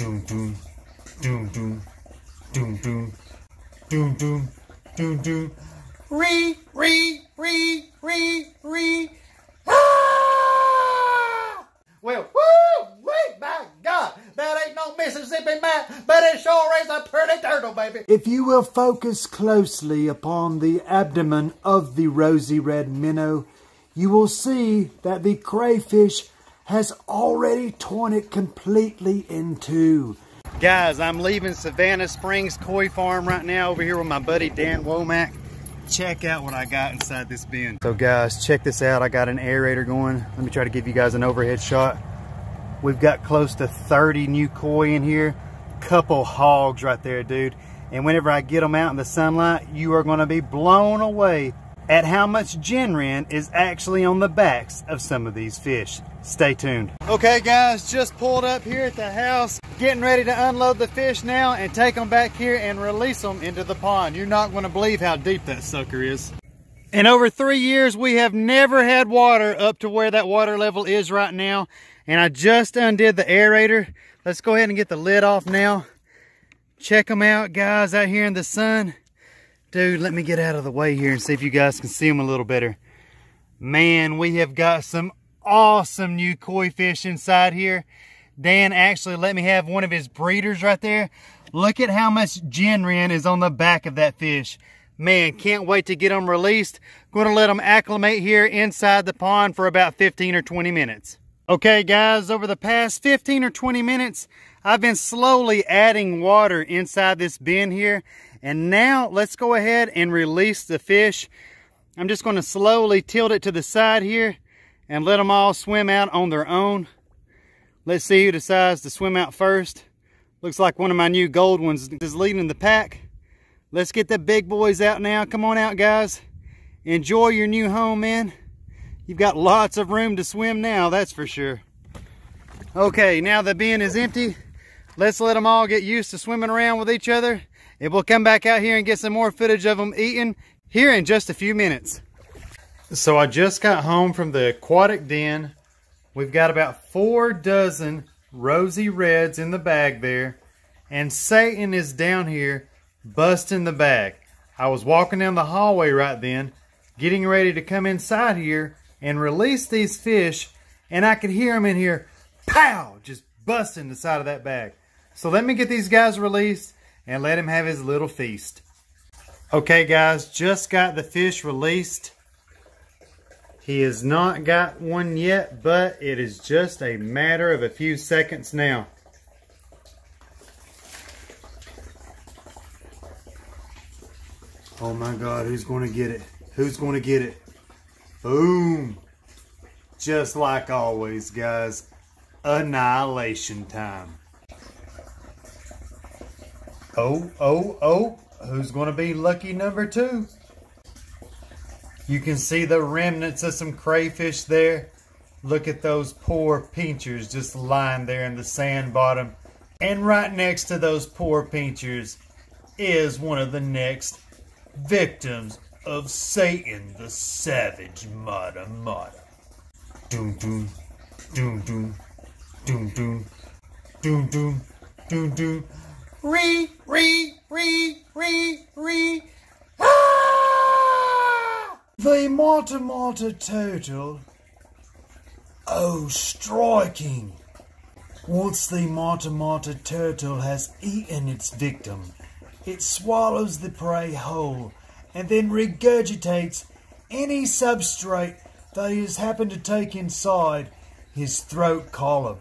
Doom doom doom doom doom doom doom doom doom doom. Ree. Ah! Well, woo! Wait, my God, that ain't no Mississippi Matt, but it sure is a pretty turtle, baby. If you will focus closely upon the abdomen of the rosy red minnow, you will see that the crayfish has already torn it completely in two. Guys, I'm leaving Savannah Springs Koi Farm right now over here with my buddy Dan Womac. Check out what I got inside this bin. So guys, check this out. I got an aerator going. Let me try to give you guys an overhead shot. We've got close to 30 new koi in here. Couple hogs right there, dude. And whenever I get them out in the sunlight, you are gonna be blown away at how much genrin is actually on the backs of some of these fish. Stay tuned. Okay guys, just pulled up here at the house, getting ready to unload the fish now and take them back here and release them into the pond. You're not going to believe how deep that sucker is. In over 3 years, we have never had water up to where that water level is right now. And I just undid the aerator. Let's go ahead and get the lid off now. Check them out, guys, out here in the sun. Dude, let me get out of the way here and see if you guys can see them a little better. Man, we have got some awesome new koi fish inside here. Dan actually let me have one of his breeders right there. Look at how much genrin is on the back of that fish. Man, can't wait to get them released. Going to let them acclimate here inside the pond for about 15 or 20 minutes. Okay guys, over the past 15 or 20 minutes, I've been slowly adding water inside this bin here. And now let's go ahead and release the fish. I'm just going to slowly tilt it to the side here and let them all swim out on their own. Let's see who decides to swim out first. Looks like one of my new gold ones is leading the pack. Let's get the big boys out now. Come on out, guys. Enjoy your new home, man. You've got lots of room to swim now, that's for sure. Okay, now the bin is empty. Let's let them all get used to swimming around with each other. And we'll come back out here and get some more footage of them eating here in just a few minutes. So I just got home from the Aquatic Den. We've got about 4 dozen rosy reds in the bag there. And Satan is down here busting the bag. I was walking down the hallway right then, getting ready to come inside here and release these fish. And I could hear them in here, pow, just busting the side of that bag. So let me get these guys released and let him have his little feast. Okay guys, just got the fish released. He has not got one yet, but it is just a matter of a few seconds now. Oh my God, who's going to get it? Who's going to get it? Boom! Just like always, guys. Annihilation time. Oh, who's going to be lucky number 2? You can see the remnants of some crayfish there. Look at those poor pinchers just lying there in the sand bottom. And right next to those poor pinchers is one of the next victims of Satan the Savage Matamata. Doom doom, doom doom, doom doom, doom doom, doom doom. Ree. Ah! The matamata turtle. Oh, striking. Once the matamata turtle has eaten its victim, it swallows the prey whole and then regurgitates any substrate that he has happened to take inside his throat column.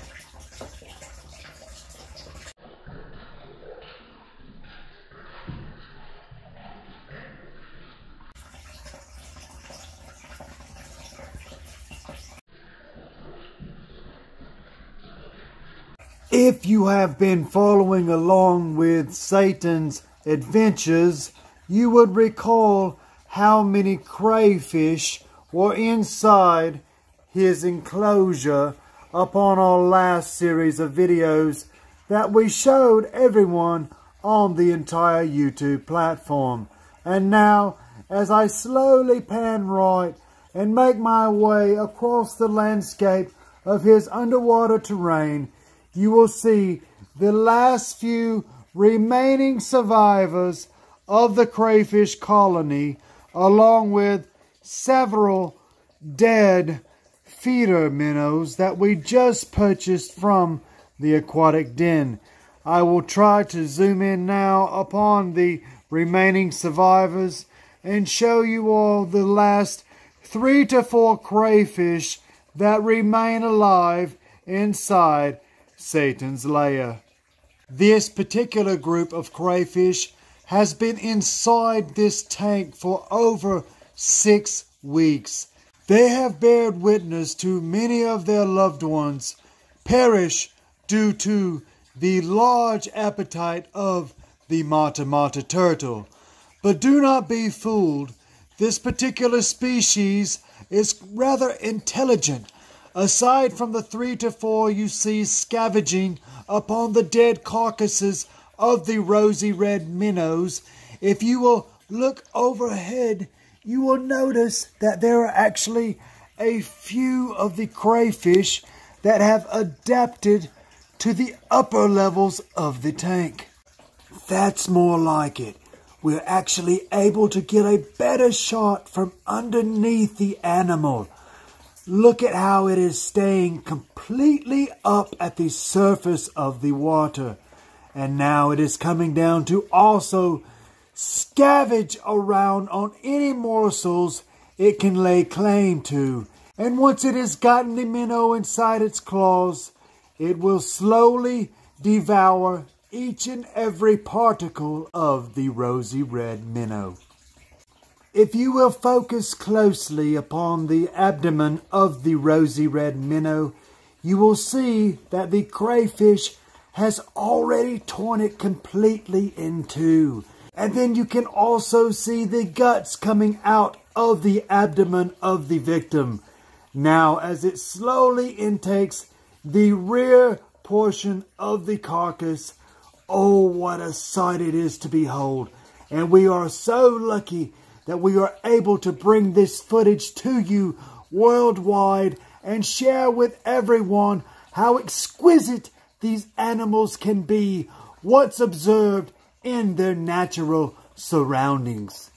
If you have been following along with Satan's adventures, you would recall how many crayfish were inside his enclosure upon our last series of videos that we showed everyone on the entire YouTube platform. And now, as I slowly pan right and make my way across the landscape of his underwater terrain, you will see the last few remaining survivors of the crayfish colony, along with several dead feeder minnows that we just purchased from the Aquatic Den. I will try to zoom in now upon the remaining survivors and show you all the last 3 to 4 crayfish that remain alive inside Satan's lair. This particular group of crayfish has been inside this tank for over 6 weeks. They have bared witness to many of their loved ones perish due to the large appetite of the matamata turtle. But do not be fooled. This particular species is rather intelligent. Aside from the 3 to 4 you see scavenging upon the dead carcasses of the rosy red minnows, if you will look overhead, you will notice that there are actually a few of the crayfish that have adapted to the upper levels of the tank. That's more like it. We're actually able to get a better shot from underneath the animal. Look at how it is staying completely up at the surface of the water. And now it is coming down to also scavenge around on any morsels it can lay claim to. And once it has gotten the minnow inside its claws, it will slowly devour each and every particle of the rosy red minnow. If you will focus closely upon the abdomen of the rosy red minnow, you will see that the crayfish has already torn it completely in two. And then you can also see the guts coming out of the abdomen of the victim. Now, as it slowly intakes the rear portion of the carcass, oh, what a sight it is to behold. And we are so lucky that we are able to bring this footage to you worldwide and share with everyone how exquisite these animals can be once observed in their natural surroundings.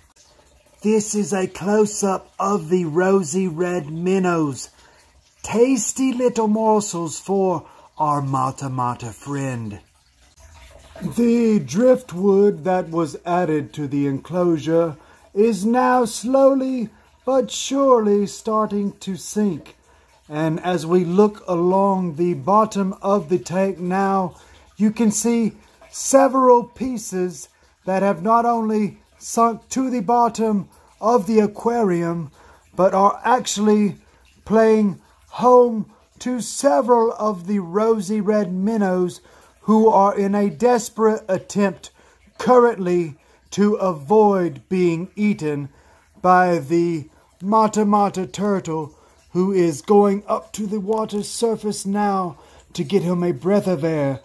This is a close-up of the rosy red minnows. Tasty little morsels for our matamata friend. The driftwood that was added to the enclosure is now slowly but surely starting to sink. And as we look along the bottom of the tank now, you can see several pieces that have not only sunk to the bottom of the aquarium, but are actually playing home to several of the rosy red minnows who are in a desperate attempt currently to avoid being eaten by the matamata turtle, who is going up to the water's surface now to get him a breath of air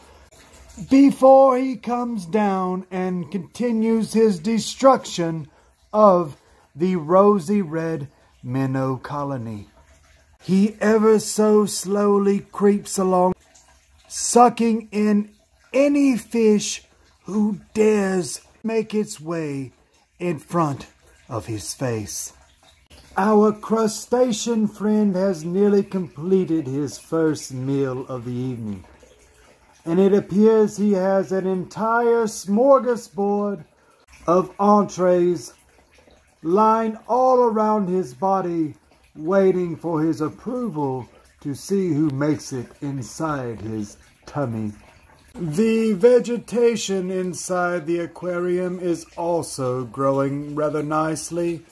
before he comes down and continues his destruction of the rosy red minnow colony. He ever so slowly creeps along, sucking in any fish who dares make its way in front of his face. Our crustacean friend has nearly completed his first meal of the evening, and it appears he has an entire smorgasbord of entrees lying all around his body, waiting for his approval to see who makes it inside his tummy. The vegetation inside the aquarium is also growing rather nicely.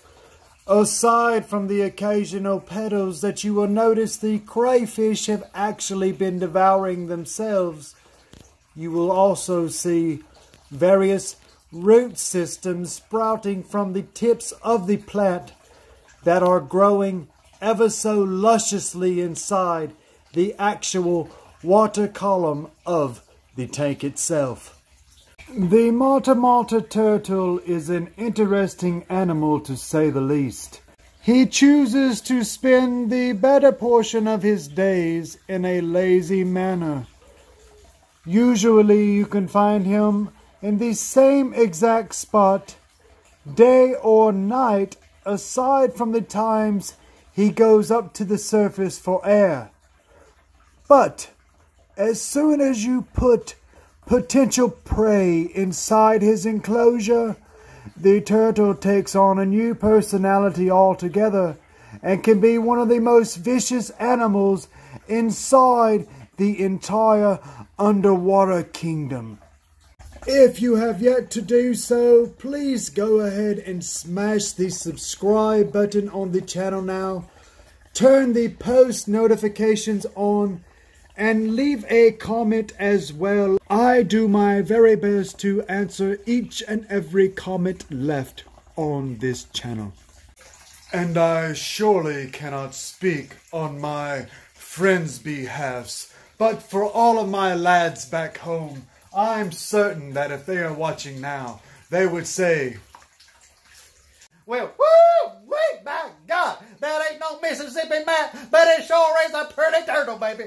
Aside from the occasional petals that you will notice the crayfish have actually been devouring themselves, you will also see various root systems sprouting from the tips of the plant that are growing ever so lusciously inside the actual water column of the tank itself. The matamata turtle is an interesting animal, to say the least. He chooses to spend the better portion of his days in a lazy manner. Usually you can find him in the same exact spot, day or night, aside from the times he goes up to the surface for air. But as soon as you put potential prey inside his enclosure, the turtle takes on a new personality altogether and can be one of the most vicious animals inside the entire underwater kingdom. If you have yet to do so, please go ahead and smash the subscribe button on the channel now. Turn the post notifications on and leave a comment as well. I do my very best to answer each and every comment left on this channel. And I surely cannot speak on my friends' behalfs, but for all of my lads back home, I'm certain that if they are watching now, they would say, well, woo, wait, my God, that ain't no Mississippi man, but it sure is a pretty turtle, baby.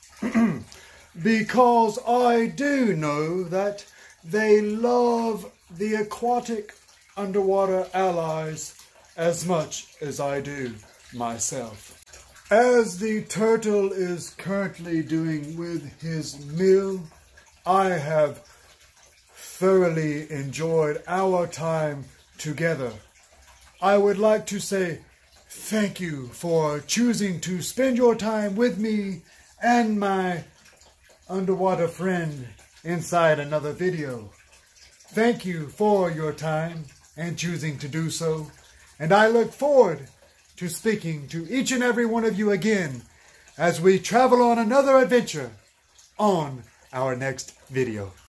Because I do know that they love the aquatic underwater allies as much as I do myself. As the turtle is currently doing with his meal, I have thoroughly enjoyed our time together. I would like to say thank you for choosing to spend your time with me and my underwater friend inside another video. Thank you for your time and choosing to do so. And I look forward to speaking to each and every one of you again as we travel on another adventure on our next video.